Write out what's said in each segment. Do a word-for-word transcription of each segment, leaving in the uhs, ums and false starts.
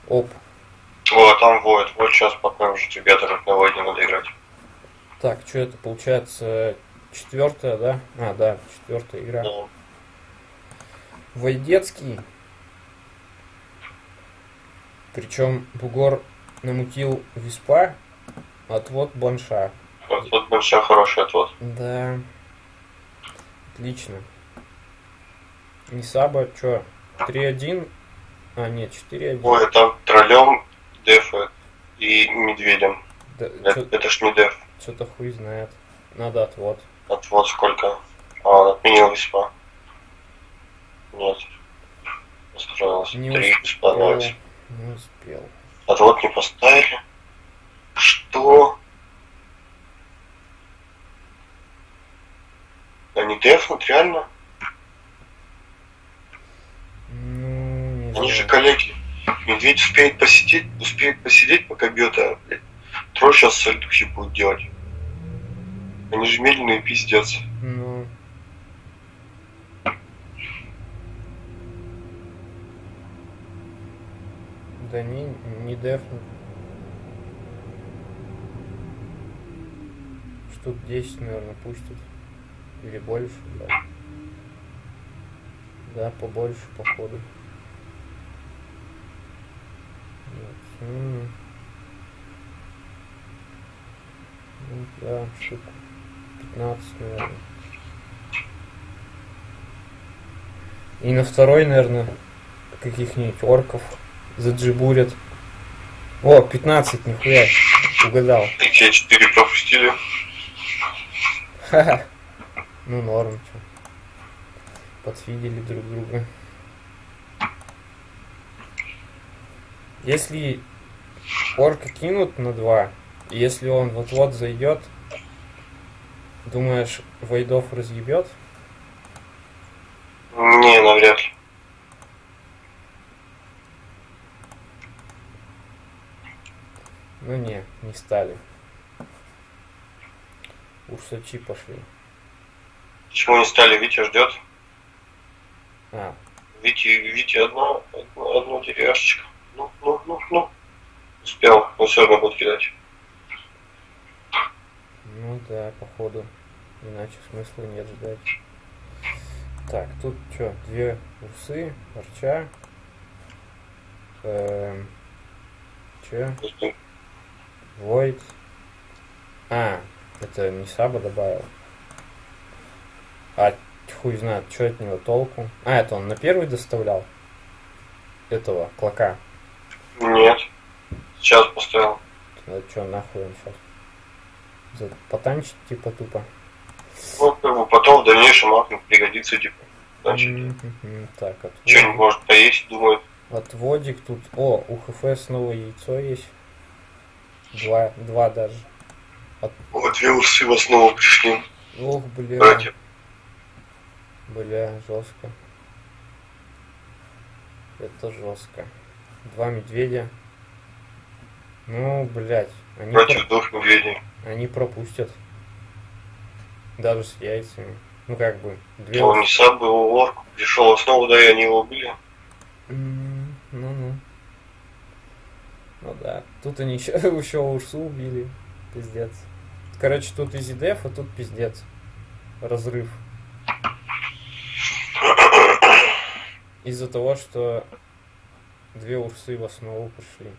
Оп. О, там Void. Вот сейчас пока уже тебе так на Void надо играть. Так, что это получается? Четвертая, да? А, да, четвертая игра. Да. Войдецкий. Причем бугор намутил виспа, отвод бланша. Вот, вот большой хороший отвод. Да. Отлично. Нисаба, что? три один? А, нет, четыре один. Ой, там троллем, дефает и медведем. Да, Это, это ж не деф. что-то хуй знает. Надо отвод. Отвод сколько? А, он отменил виспа. Нет. Устроилось. Не Три успел. виспа на виспа. Не успел. Отвод не поставили. Что? Они дефнут, реально? Ну, не Они знаю. же коллеги. Медведь успеет посидеть, успеет посидеть, пока бьет, а, блядь, тролль сейчас сальдухи будет делать. Они же медленные пиздец. Ну. Да не, не дефнут. Штук десять, наверное, пустят. Или больше, да. Да, побольше, походу. Вот. М. Ну, да, штук пятнадцать, наверное. И на второй, наверное, каких-нибудь орков заджибурят. О, пятнадцать, нихуя. Угадал. И те четыре пропустили. Ха-ха. Ну, норм, чё. Подфидели друг друга. Если орка кинут на два, и если он вот-вот зайдет, думаешь, Войдов разъебет? Не, навряд ли. Ну не, не стали. Урсачи пошли. Почему не стали? Витя ждет. А, Вити, Вити одна, одна, одна деревяшечка. Ну, ну, ну, ну. Успел, но все равно будет кидать. ну да, походу. Иначе смысла нет ждать. Так, тут что, две урсы, арча. Эм, че? Войд. А, это не Саба добавил. А хуй знает, что от него толку. А, это он на первый доставлял? Этого, клока. Нет. Сейчас поставил. Ну что, нахуй он сейчас? За- Потанчить типа тупо. Ну, как бы потом в дальнейшем ахнет пригодится, типа. Значит, М-м-м. Так, что-нибудь отводик. может поесть, думает. Отводик тут. О, у ХФ снова яйцо есть. Два, два даже. От... Вот две урсы в основу пришли. Ох, бля. Братья. Бля, жестко. Это жестко. Два медведя. Ну, блядь. Они, Против про- двух медведей. они пропустят. Даже с яйцами. Ну, как бы. Две Он не сам бы его орк пришел в основу, да, и они его убили. М, Ну-ну. Ну да. Тут они еще, еще урсу убили. Пиздец. Короче, тут изидеф, а тут пиздец. Разрыв. Из-за того, что две урсы в основу пришли.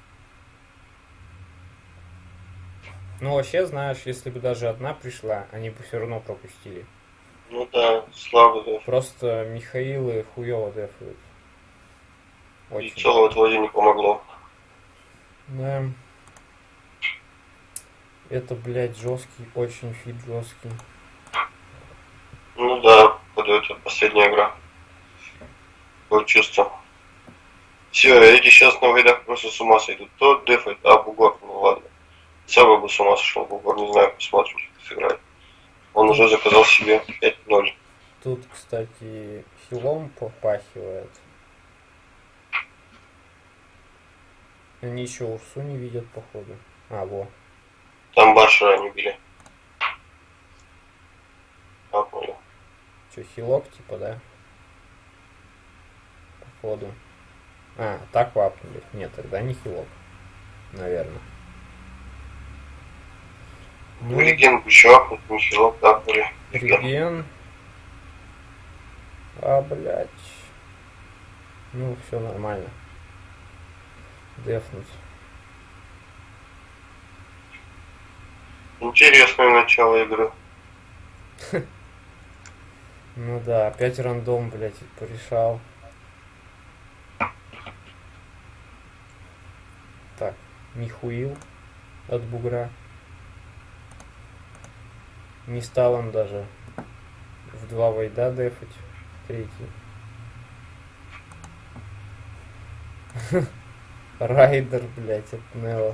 Ну, вообще, знаешь, если бы даже одна пришла, они бы все равно пропустили. Ну да, слабо, да. Просто Михаилы хуёво дефают. Очень. Яйцо в отводе не помогло. Да. Это, блядь, жесткий, очень фит жесткий. Ну да, походу это последняя игра. Такое чувство. Все, эти сейчас на войдах просто с ума сойдут. То дефает, а бугор, ну ладно. Сам бы с ума сошел, бугор, не знаю, посмотрим, как сыграет. Он уже заказал себе пять ноль. Тут, кстати, хилом попахивает. Они еще урсу не видят, походу. А, во. Там Башера они били. А, понял. Че, хилок, типа, да? Походу. А, так вапнули. Нет, тогда не хилок. Наверное. Ну, Реген бы еще апнуть, нихилок апнули. реген. А, блядь. Ну, все нормально. Дефнуть. Интересное начало игры. Ну да, опять рандом, блядь, порешал. Так, Михуил от бугра. Не стал он даже в два войда дефать. Третий. Райдер, блядь, от Нео.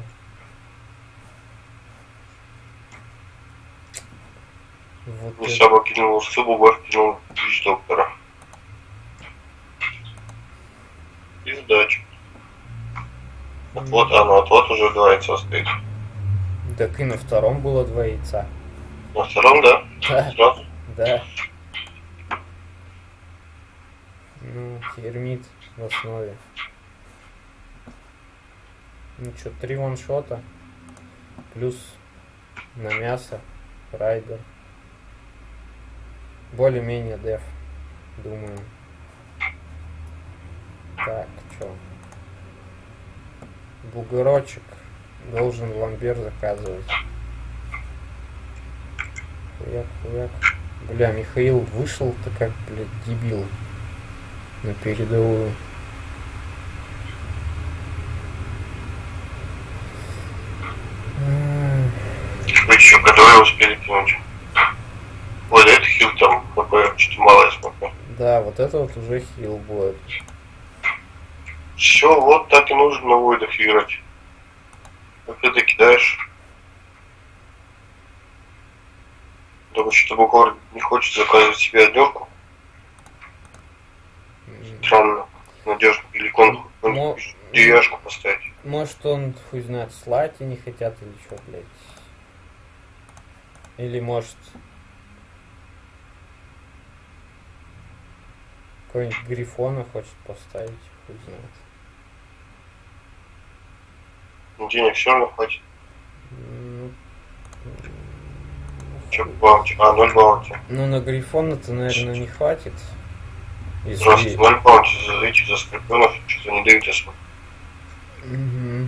Вот Не это. Саба кинул усы, Бугор кинул вич доктора. И сдача. Отвод, а, ну отвод уже два яйца стоит. Так и на втором было два яйца. На втором, да? Да, Сразу? да. Ну, термит в основе. Ну что, три ваншота. Плюс на мясо. Райдер. Более-менее деф. Думаю. Так, что? Бугорочек должен ламбер заказывать. Хуяк, хуяк. Бля, Михаил вышел-то как, блядь, дебил. На передовую. Вы еще которые успели кинуть? Ой, да это хил там, ХП, что-то мало я смотрю. Да, вот это вот уже хил будет. Все, вот так и нужно на войдах играть. Как ты кидаешь. Думаю, что Бугор не хочет заказывать себе одежку. Странно. Надежно. Или конку. Но- Деревяшку поставить. Может он, хуй знает, слайти не хотят или что, блядь. Или может какой-нибудь Грифона хочет поставить, хуй знает. Ну, денег все равно хватит. Ну, Че баунти? А, ноль баунти. ну на Грифона-то, наверное, не хватит. Здравствуйте, Если... ноль баунти за этих, за скорпионов, что-то не дают особо. Мгм.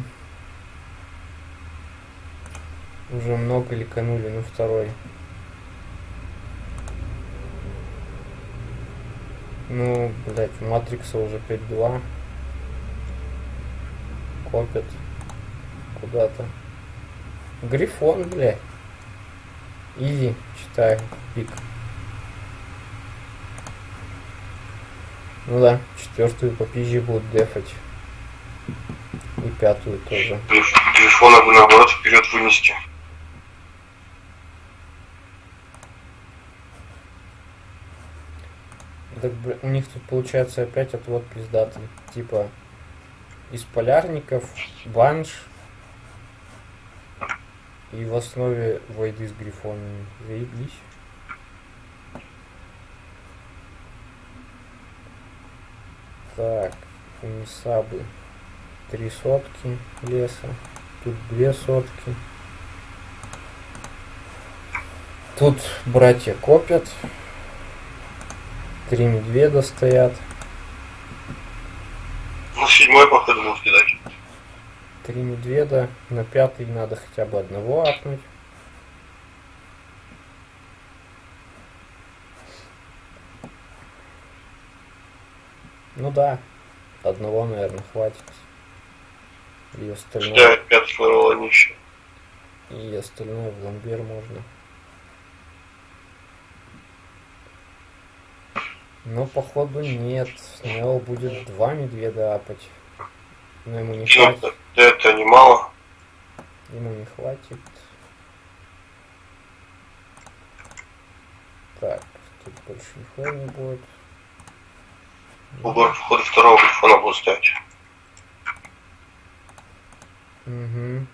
Уже много ликанули, ну второй. Ну, блять, у Матрикса уже пять-два. Копят куда-то. Грифон, блядь. Изи, читаю, пик. Ну да, четвертую по пизже будут дефать. И пятую тоже. Телефона бы наоборот вперед вынести. Так, бля, у них тут получается опять отвод пиздатый. Типа из полярников банш и в основе войды с грифонами. Заебись. Так, унисабы. Три сотки леса. Тут две сотки. Тут братья копят. Три медведа стоят. Ну, седьмой, походу, будут кидать. Три медведа. На пятый надо хотя бы одного апнуть. Ну да. Одного, наверное, хватит. И остальное, Да, пятый флорол они еще. и остальное в ламбер можно. Но походу нет. Нео будет два медведа апать. Но ему не Ну, хватит. да, это немало. Ему не хватит. Так, тут больше нихуя не будет. Бугор, походу, второго грифона будут ставить. Угу.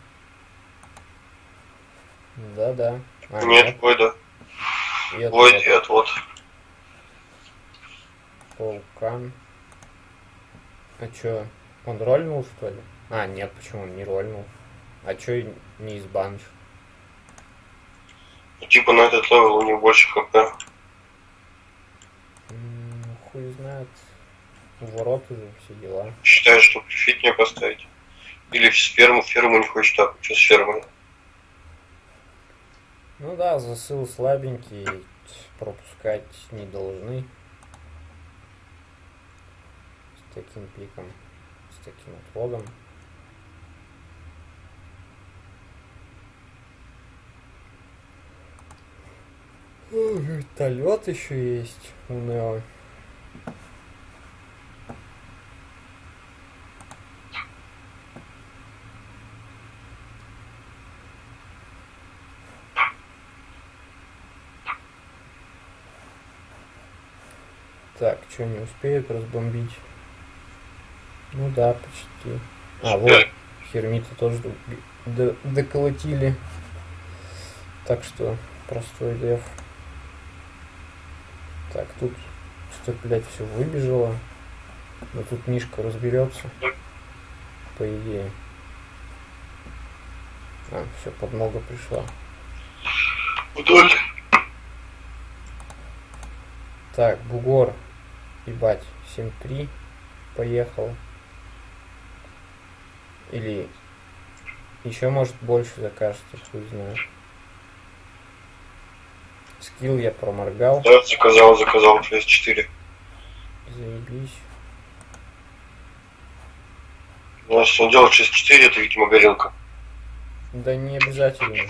Да-да. А, Нет, Войда. И Войд отвод. и отвод. Паукан. А чё? Он рольнул, что ли? А, нет, почему он не рольнул? А чё и не избанишь? Ну, типа на этот левел у них больше хп. М, Хуй знает. У ворот уже все дела. Считаю, что префит мне поставить. Или в ферму, ферму не хочешь так, что с фермой. Ну да, засыл слабенький, пропускать не должны. С таким пиком, с таким отводом. Вертолет еще есть у Нео. Так, что не успеют разбомбить? Ну да, почти. А, вот, Хермита тоже д- доколотили. Так что, простой деф. Так, тут что-то, блядь, все выбежало. Но тут Мишка разберется. По идее. А, все, подмога пришла. Вдоль. Так, бугор. Ебать, семь три. Поехал. Или еще, может, больше закажется, хуй знает. Скилл я проморгал. Да, заказал, заказал шесть четыре. Заебись. Ну, если он делает шесть четыре, это, видимо, горелка. Да не обязательно.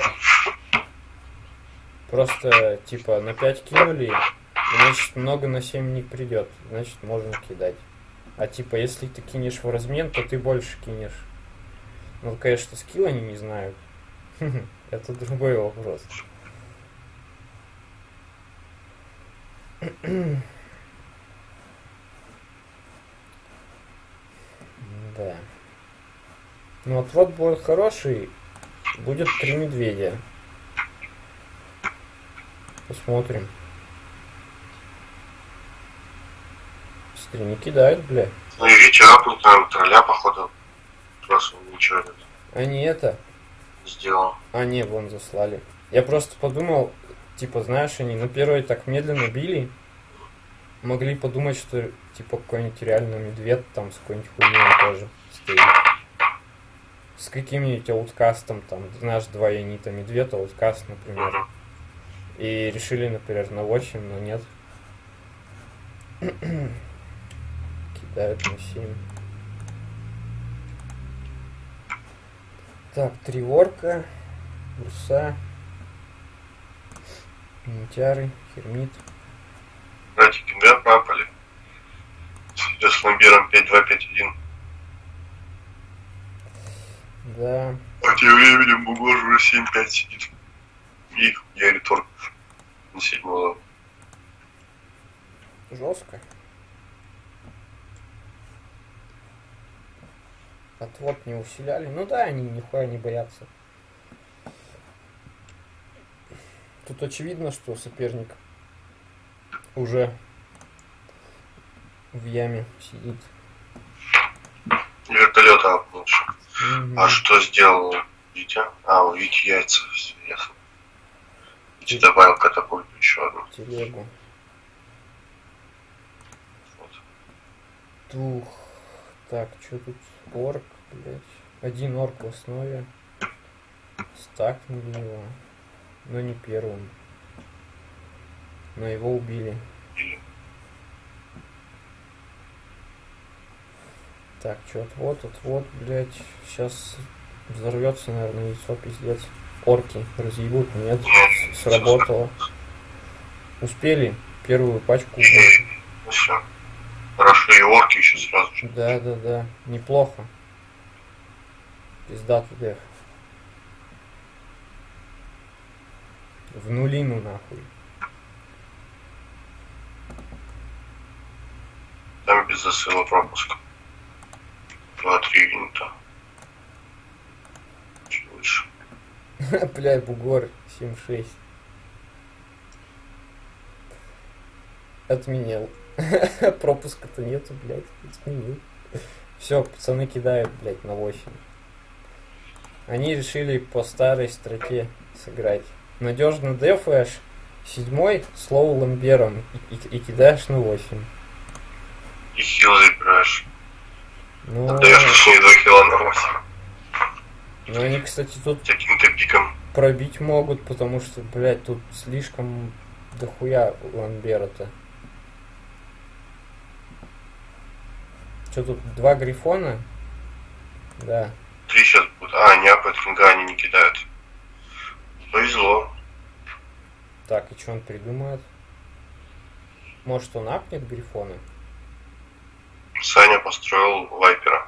Просто, типа, на пять кинули, значит, много на семь не придет. Значит, можно кидать. А типа, если ты кинешь в размен, то ты больше кинешь. Ну, конечно, скилл они не знают. Это другой вопрос. Да. Ну, отвод будет хороший. Будет три медведя. Посмотрим. Смотри, не кидают, бля. Ну и Витя апнул там тролля, походу. Просто ничего нет. Они это... Сделал. А, не, вон заслали. Я просто подумал, типа, знаешь, они на первой так медленно били. Могли подумать, что, типа, какой-нибудь реально медведь там с какой-нибудь хуйней тоже стоит. С каким-нибудь ауткастом, там, знаешь, два янита медведь, ауткаст, например. И решили, например, на восемь, но нет. Кидают на семь. Так, три ворка, урса, минтяры, хермит. Братья Кимбер напали. С ламбером пять два пять один. Да. А тем временем бугор уже семь пять сидит. И я риторг на седьмого. Жестко. Отвод не усиляли. Ну да, они нихуя не боятся. Тут очевидно, что соперник уже в яме сидит. Вертолета лучше. Угу. А что сделал Витя? А, у Вити яйца. Все ясно. Витя добавил катапульту еще одну. Телегу. Вот. Тух. Так, что тут? Орк, блять. Один орк в основе. Стакнули его. Но не первым. Но его убили. Так, что отвод, отвод, блять. Сейчас взорвется, наверное, яйцо, пиздец. Орки разъебут, нет, сработало. Успели первую пачку убить. Ну все. Хорошо, и орки еще сразу же. Да, да, да. Неплохо. Пиздатый деф. В нулину нахуй. Там без засыла пропуска. два-три юнита. Чуть лучше. Бля, бугор семь шесть. Отменил. Пропуска-то нету, блядь. Отменил. Все, пацаны кидают, блядь, на восемь. Они решили по старой строке сыграть. Надежно дефаешь седьмой с лоу ламбером и, и, и кидаешь на восемь. И хил забираешь. Ну, Отдаешь точнее два хила на восемь. ну, они, кстати, тут Каким-то пиком. пробить могут, потому что, блядь, тут слишком дохуя ламбера-то. Что тут, два грифона? Да. Три сейчас будут. А, не апает кинга они не кидают. Повезло. Так, и что он придумает? Может, он апнет грифона? Саня построил вайпера.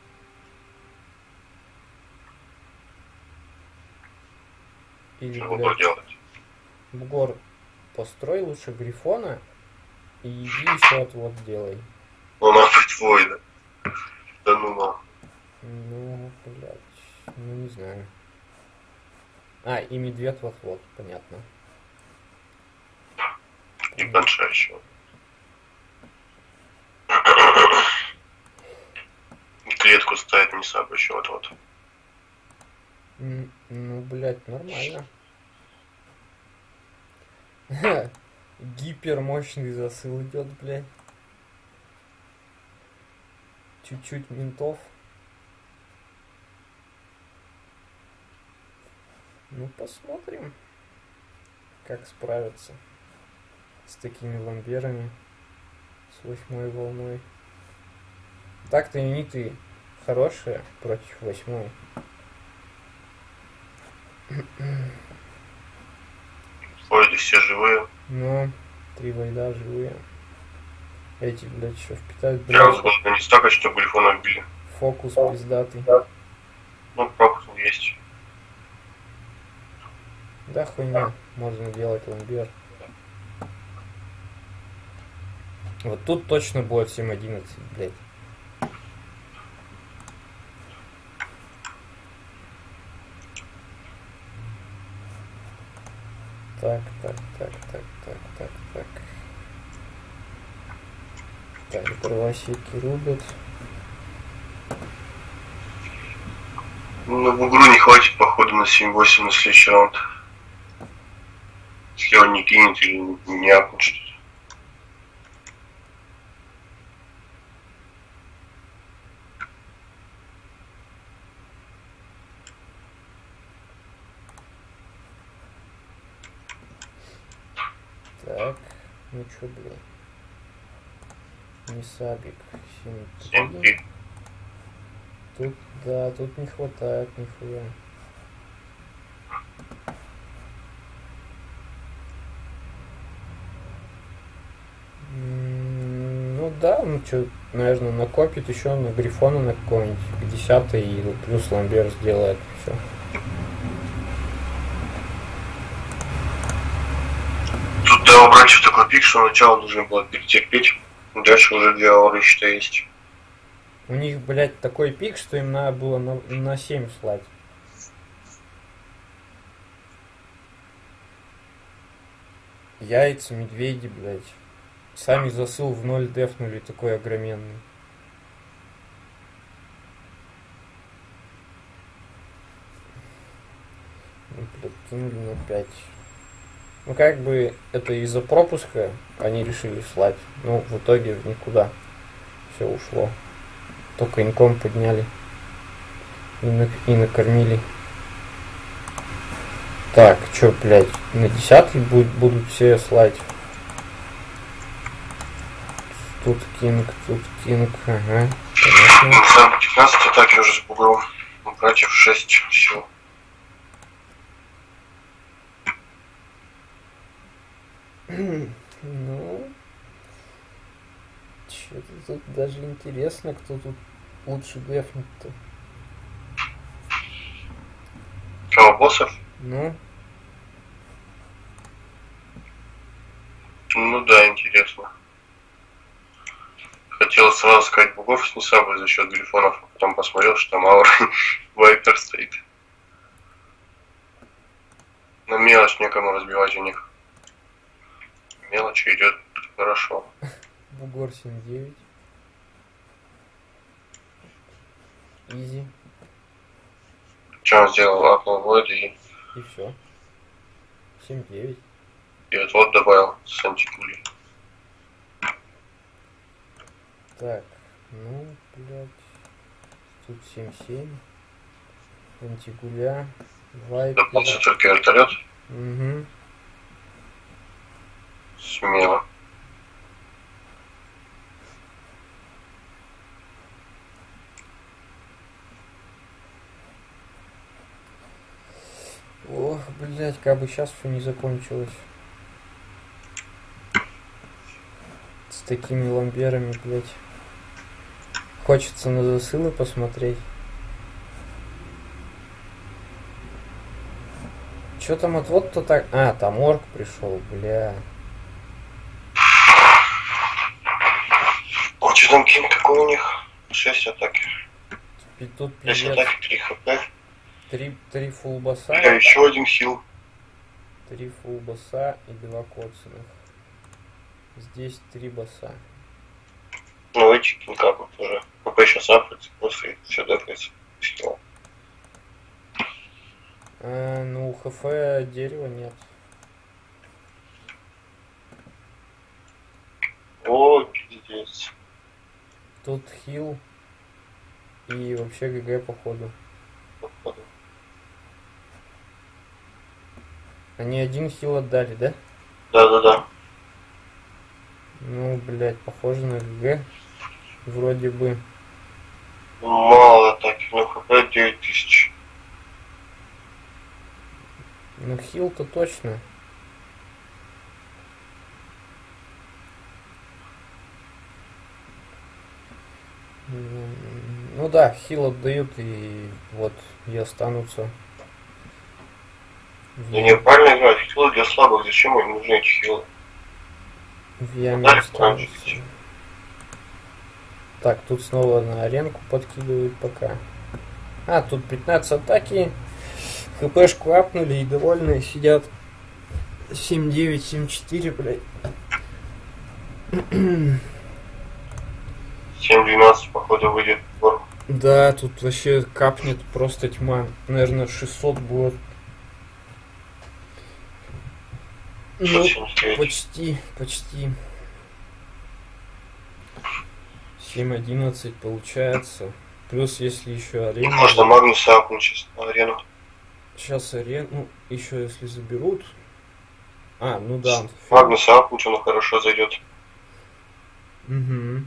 Или, Что бугор блядь, делать? бугор, построй лучше грифона и иди еще отвод делай. Он апает воина. Да ну нахуй. Ну, блядь, ну не знаю. А, и медведь в отвод, понятно. И банша еще. Клетку ставит не саб еще вот-вот. М, Ну, блядь, нормально. Гипермощный засыл идет, блядь. Чуть-чуть ментов. Ну, посмотрим, как справиться с такими ламберами, с восьмой волной. Так-то юниты хорошие против восьмой. Вроде все живые. Но три войда живые. Эти, блядь, еще впитают, Прям блядь, сложно не стакать, что грифона убили. фокус пиздатый. Ну, пропуск есть. Да хуйня, можно делать ламбер. Вот тут точно будет семь одиннадцать, блядь. Так, так, так, так, так, так, так. Так, дровосеки рубят. Ну, на бугру не хватит, походу, на семь восемь на следующий раунд. Если он не кинет или не апнет что-то. Так, ну чё, блин. Не сабик. семь три. Тут, да, тут не хватает нихуя. М, Ну да, ну что, наверное, накопит еще на грифона на какой-нибудь десятый и плюс ламбер сделает. Все. Тут да, убрать в такой пик, что начало должен было перетерпеть. Дальше уже две ауры, считай, есть. У них, блядь, такой пик, что им надо было на, на семь слать. Яйца, медведи, блядь. Сами засыл в ноль дефнули такой огроменный. Ну, блядь, кинули на пять. Ну, как бы, это из-за пропуска они решили слать. Ну, в итоге в никуда. Все ушло. Только инком подняли. И, на, и накормили. Так, чё, блядь, на десятый будут, будут все слать. Тут кинг, тут кинг, ага. Ну, сам пятнадцать атаки уже с бугром. У братьев шесть сил. Ну, что-то тут даже интересно, кто тут лучше дефнет-то. Кого, боссов? Ну, Ну да, интересно. Хотел сразу сказать бугов с несабой за счет грифонов, а потом посмотрел, что там аура вайпер стоит. Но мелочь некому разбивать у них. Мелочь идет хорошо. бугор семь девять. Изи. Что он сделал? Апнул вроде и... И все. семь девять. И вот вот добавил с антикулей. Так, ну, блядь. Тут семь семь. Антигуля. Вайпер. Добавился только вертолет. Угу. Смело. Ох, блядь, как бы сейчас все не закончилось. С такими ламберами, блядь. Хочется на засылы посмотреть. Чё там отвод-то так... А, там орк пришел, бля. О, что там кинг какой у них? шесть атаки. И тут шесть пиздец. атаки, три хп. Три, три фулл босса. Бля, еще один хил. Три фулл босса и два коцаных. Здесь три босса. Ну, эти кинга вот тоже. ХП сейчас апается, просто все дефается. Хила. А, ну, у ХФ дерева нет. О, пиздец. Тут хил и вообще ГГ походу. Походу. Они один хил отдали, да? Да-да-да. Ну, блядь, похоже на ГГ. Вроде бы. Мало атаки, но хп девять тысяч. Ну, хил-то точно. Ну да, хил отдают и вот и останутся. Да не, правильно играть. Хилы для слабых. Зачем им нужны эти хилы? В яме Дальше останутся. планчики. Так, тут снова на аренку подкидывают пока. А, тут пятнадцать атаки. ХПшку апнули и довольные сидят. семь девять, семь четыре, блядь. семь двенадцать, походу, выйдет в гору. Да, тут вообще капнет просто тьма. Наверное, шестьсот будет. Ну, шестьсот семьдесят девять. почти, почти. семь одиннадцать получается. Плюс, если еще арена. Можно Магнуса апнуть сейчас на арену. Сейчас арену, ну, еще если заберут. А, ну да. он- Магнуса апнуть, он хорошо зайдет. Угу.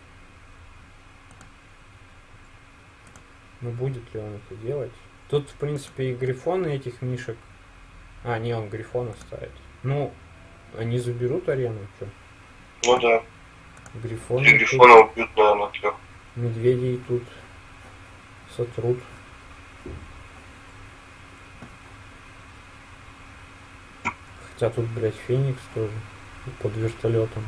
Но будет ли он это делать? Тут, в принципе, и грифоны этих мишек. А, не, он грифона ставит. Ну, они заберут арену, что? Ну да. Грифоны. Три тут, грифона убьют, наверное, трех. медведей тут сотрут. Хотя тут, блядь, Феникс тоже под вертолетом.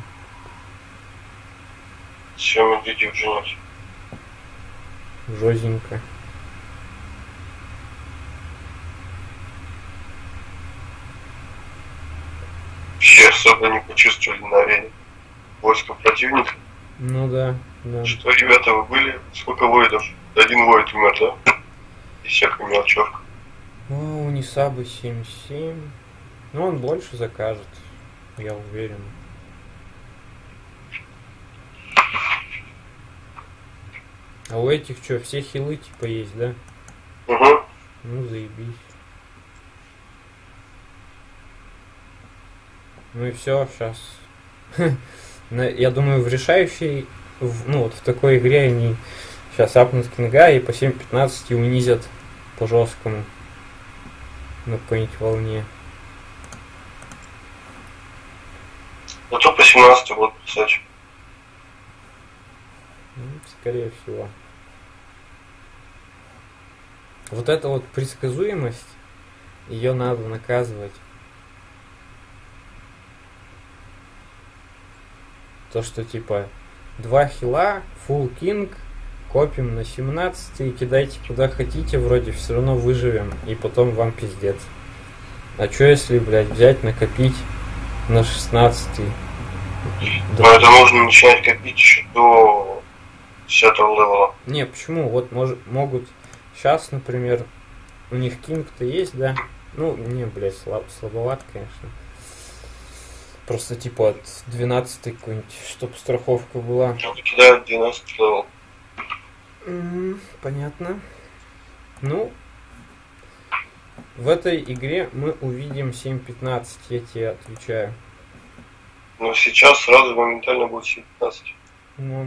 Все, медведей уже нет. Жозенько. Вообще особо не почувствовали на арене войска противника. Ну да, да. Что, ребята, вы были? Сколько воидов? Один воид умер, да? И всякая мелочевка. Ну, у Нисабы семь семь. Ну, он больше закажет, я уверен. А у этих что, все хилы типа есть, да? Угу. Ну, заебись. Ну и все, сейчас. Я думаю, в решающей, в- ну вот в такой игре они сейчас апнут кинга и по семь пятнадцать и унизят по жесткому на какой-нибудь волне. Ну то по семнадцать будут писать. Ну, скорее всего. Вот эта вот предсказуемость, ее надо наказывать. То, что типа два хила, full king, копим на семнадцать, кидайте куда хотите, вроде все равно выживем, и потом вам пиздец. А чё если, блядь, взять, накопить на шестнадцатый? Но это нужно начинать копить еще до десятого левела. Не, почему? Вот мож, могут сейчас, например, у них кинг-то есть, да? Ну, не, блядь, слаб, слабоват, конечно. Просто типа от двенадцатой какой-нибудь, чтобы страховка была. Кидают двенадцатый левел. Mm, понятно. Ну, в этой игре мы увидим семь пятнадцать, я тебе отвечаю. Но сейчас сразу моментально будет семь пятнадцать. Ну.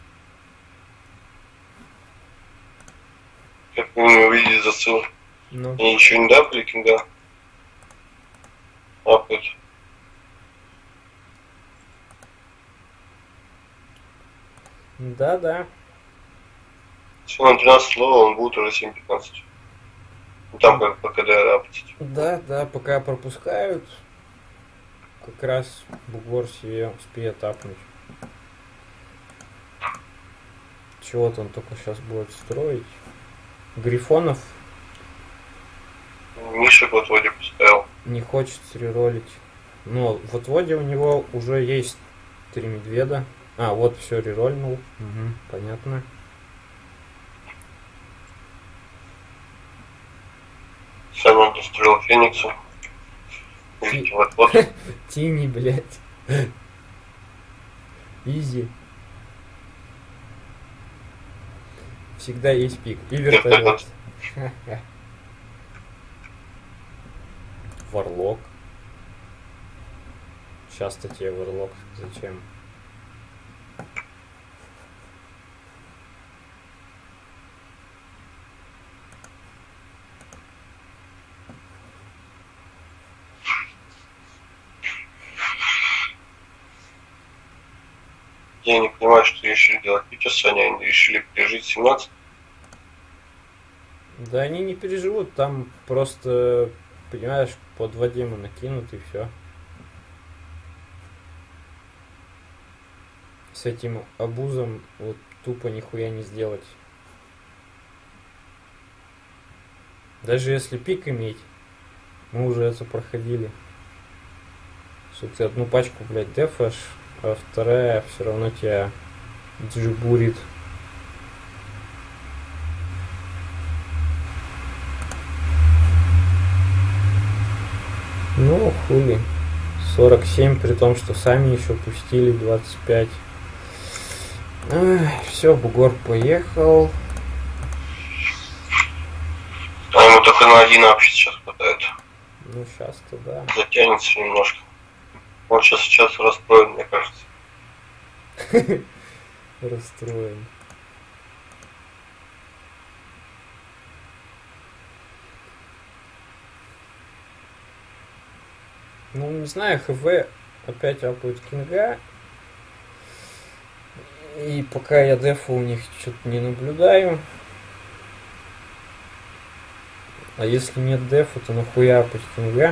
Как вы не увидите засыл. Ну. Они еще не дапли кинга. Апают. Да-да. Если на тринадцать левел, он будет уже семь пятнадцать. Там как по КД апать. Да, да, пока пропускают, как раз бугор себе успеет апнуть. Чего-то он только сейчас будет строить. Грифонов Миша в отводе поставил. не хочет реролить. Но в отводе у него уже есть три медведа. А, вот все рерольнул. Угу, понятно. Сам достроил Феникса. Видите, вот вот. Тини, блядь. Изи. Всегда есть пик. И вертолет. Варлок. Сейчас-то тебе варлок. Зачем? Я не понимаю, что решили делать Витас, они решили пережить семнадцать. Да они не переживут, там просто, понимаешь, по два демона накинут и все. С этим обузом вот тупо нихуя не сделать. Даже если пик иметь, мы уже это проходили. Что ты одну пачку, блядь, дефаешь, а вторая все равно тебя джибурит. Ну, хули. сорок семь, при том, что сами еще пустили двадцать пять. Все, бугор поехал. А ему только на один апчик сейчас хватает. Ну, сейчас-то да. Затянется немножко. Он сейчас сейчас расстроен, мне кажется. Расстроен. Ну, не знаю, ХВ опять апают кинга. И пока я дефа у них что-то не наблюдаю. А если нет дефа, то нахуя апать кинга?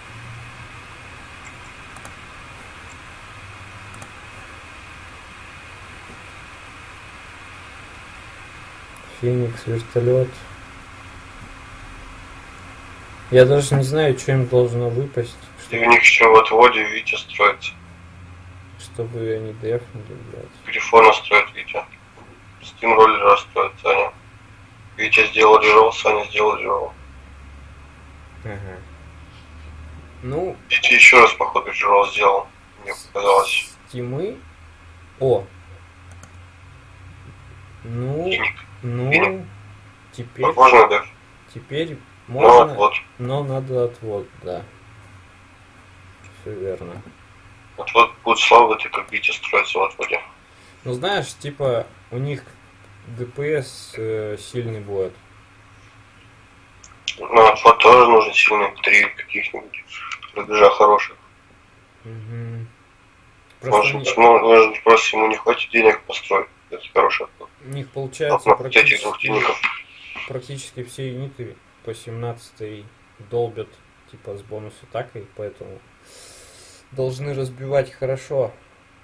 Феникс, вертолет. Я даже не знаю, что им должно выпасть. И у них еще в отводе Витя строится. Чтобы они дефнули, блядь. Грифона строит Витя. Стимроллера строит Саня. Витя сделал рерол, Саня сделал рерол. Ага. Ну... Витя еще раз, походу, рерол сделал. Мне показалось. Стимы... О! Ну... Финик. Ну... Финик. Теперь... Возможно, да. Теперь Ну, можно... отвод. Но надо отвод, да. Все верно. Отвод будет слабый, ты как Витя строится в отводе. Ну знаешь, типа у них ДПС э, сильный будет. Ну, отвод тоже нужен сильный, три каких-нибудь рубежа хороших. Угу. Может, не... может, просто ему не хватит денег построить. Это хороший отвод. У них получается практически, практически все юниты по семнадцатой долбят типа с бонус атакой, поэтому должны разбивать хорошо.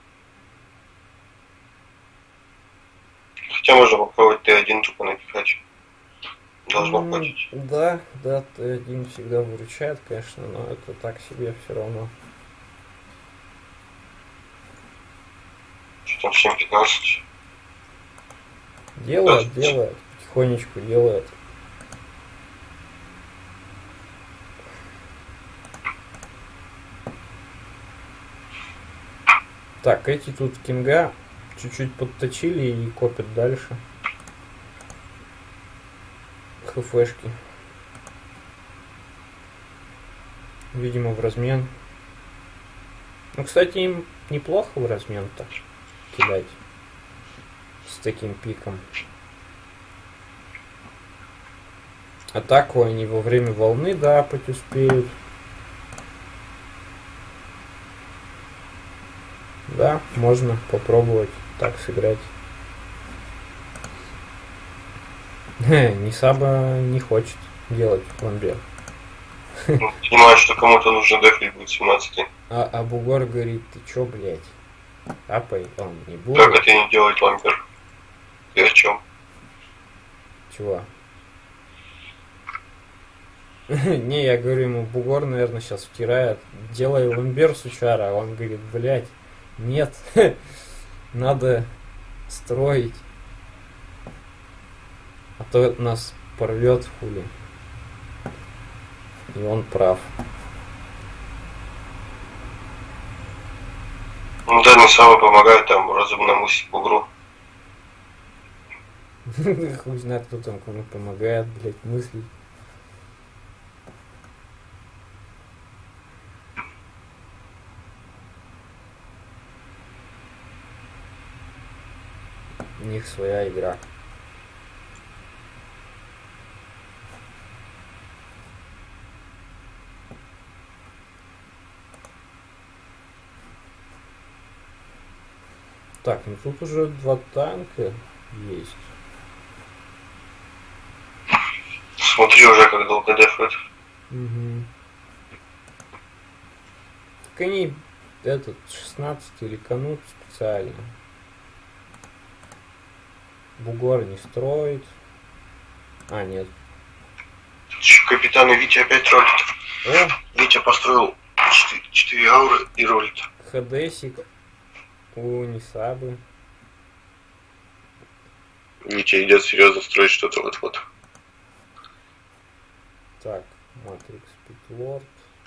Хотя можно попробовать Т один тупо напихать. Должно Mm, хватить. Да, да, Т один всегда выручает, конечно, но это так себе все равно. Что там, семь пятнадцать? Делает, делает. Потихонечку делает. Так, эти тут кинга чуть-чуть подточили и копят дальше. ХФшки. Видимо, в размен. Ну, кстати, им неплохо в размен-то кидать. С таким пиком. Атаку они во время волны дапать успеют. Да, можно попробовать так сыграть. Нисаба не хочет делать ламбер. Ну, понимаешь, что кому-то нужно дефлить будет семнадцать. А, а Бугор говорит, ты чё, блядь? Апай, он не будет. Как это не делать ламбер? Ты о чем? Чего? Не, я говорю ему, Бугор, наверное, сейчас втирает. Делай ламбер, сучара. А он говорит, блядь, нет. Надо строить. А то нас порвет хули. И он прав. Ну да, не самый помогает там разумному бугру. Хуй знает, кто там кому помогает, блядь, мыслить. У них своя игра. Так, ну тут уже два танка есть. Смотри уже, как долго дефают. Угу. Так они этот шестнадцатый реканут специально. Бугор не строит. А, нет. Капитан и Витя опять ролит. О! Витя построил четыре ауры и ролит. ХДсик у Нисабы. Витя идет серьезно строить что-то вот-вот. Так, Матрикс Питлорд.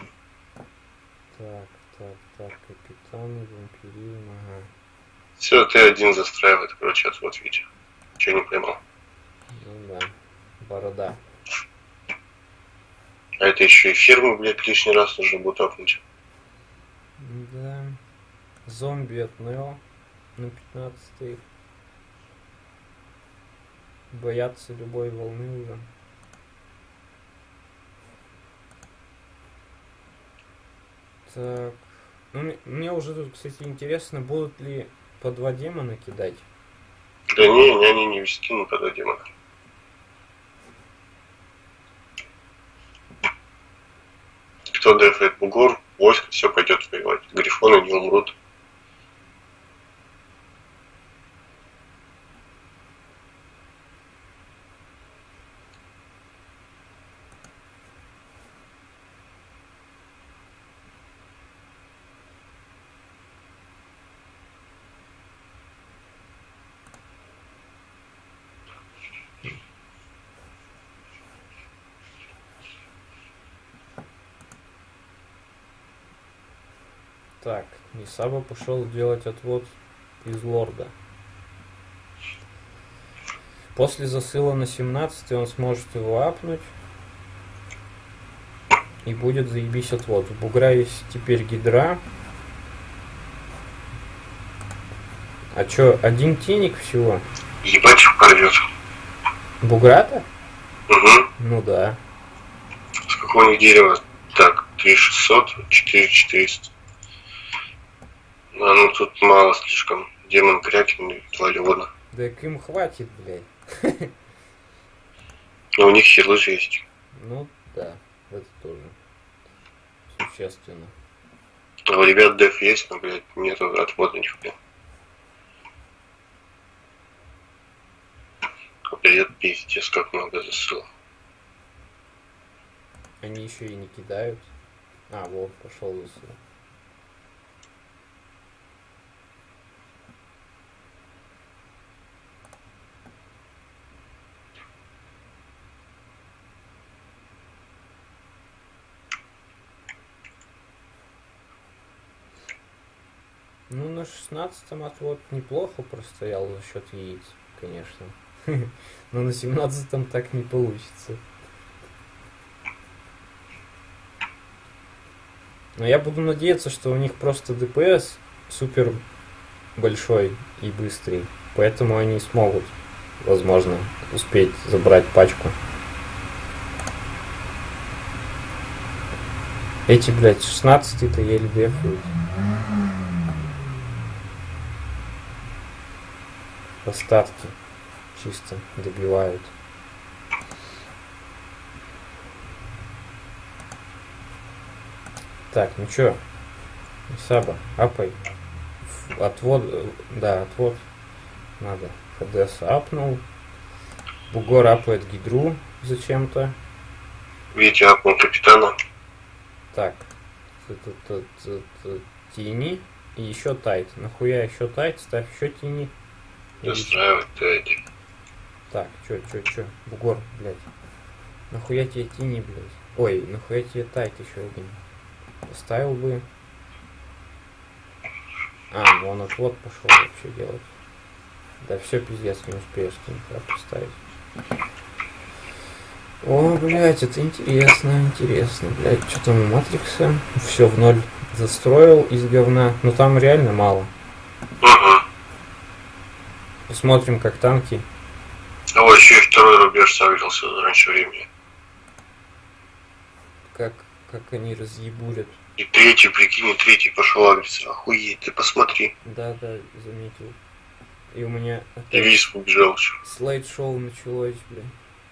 Так, так, так, капитан, вампиризм, ага. Все, ты один застраивает, короче, отвод Витя. Че не поймал? Ну да, борода. А это еще и ферму, блядь, лишний раз нужно будет апнуть. Да. Зомби от Нео на пятнадцатый. Боятся любой волны уже. Так. Ну, мне уже тут, кстати, интересно, будут ли по два демона кидать? Да не, не, они не скинут по два демона. Кто дефает бугор, войско все пойдет воевать. Грифоны не умрут. Так, Нисаба пошел делать отвод из лорда. После засыла на семнадцатый он сможет его апнуть. И будет заебись отвод. У Бугра есть теперь гидра. А чё, один тиник всего? Ебать, порвет. Бугра-то? Угу. Ну да. С какого у них дерева? Так, три шестьсот, четыре четыреста. А ну тут мало слишком. Демон Крякен, два Леона. Да им хватит, блядь. Но у них хилы же есть. Ну да, это тоже существенно. А у ребят деф есть, но, блядь, нету отвода нихуя. Привет, пиздец, как много засыл. Они еще и не кидают. А, вот, пошел засыл. Ну, на шестнадцатом отвод неплохо простоял за счет яиц, конечно. Но на семнадцатом так не получится. Но я буду надеяться, что у них просто ДПС супер большой и быстрый. Поэтому они смогут, возможно, успеть забрать пачку. Эти, блядь, шестнадцатый-то еле дефают. Остатки чисто добивают. Так, ну чё, Саба, апай. Отвод, да, отвод надо. ХДС апнул. Бугор апает гидру зачем-то. Видите, апнул капитана. Так, тени и еще тайт. Нахуя еще тайт? Ставь еще тени. Настраивать тайт. Так, чё, чё, чё? Бугор, блядь. Нахуя тебе тени, блядь? Ой, нахуя тебе тайт еще один? Поставил бы. А, ну он отвод пошел вообще делать. Да все, пиздец, не успеешь ты никак поставить. О, блядь, это интересно, интересно, блядь. Что там у Матрикса? Все в ноль застроил из говна. Ну там реально мало. Посмотрим, как танки. А вот еще и второй рубеж саврился раньше времени. Как, как они разъебурят. И третий, прикинь, и третий пошел агриться. Охуеть, ты посмотри. Да, да, заметил. И у меня И виз побежал еще. слайд-шоу началось, блядь.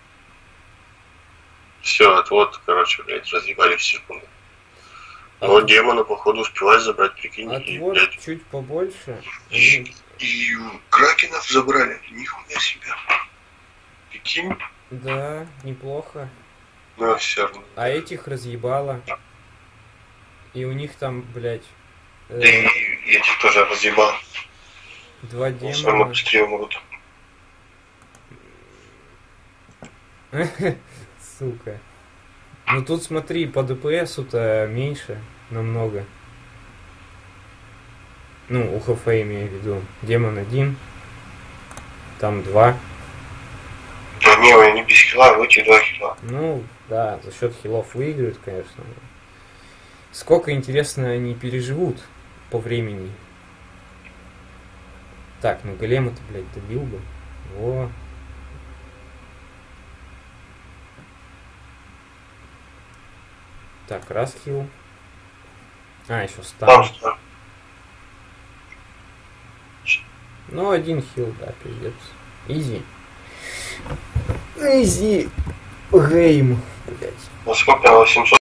Все, отвод, короче, блядь, разъебали в секунду. Но От... демона, походу, успевает забрать, прикинь. Отвод и, блядь, чуть побольше. И, Они... и кракенов забрали. Нихуя себя. Прикинь. Да, неплохо. Но все равно. А этих разъебало. И у них там, блядь... Э... Да и этих тоже разъебал. Два демона. Все равно быстрее могут. Сука. Ну тут смотри, по ДПСу-то меньше намного. Ну, у ХФ имею в виду. Демон один. Там два. Да не, они без хила, в эти два хила. Ну, да, за счет хилов выиграют, конечно. Сколько, интересно, они переживут по времени. Так, ну голема-то, блядь, добил бы. Во. Так, раз хил. А, еще стан. Ну, один хил, да, пиздец. Изи. Изи. Гейм, блядь. Ну сколько? восемьсот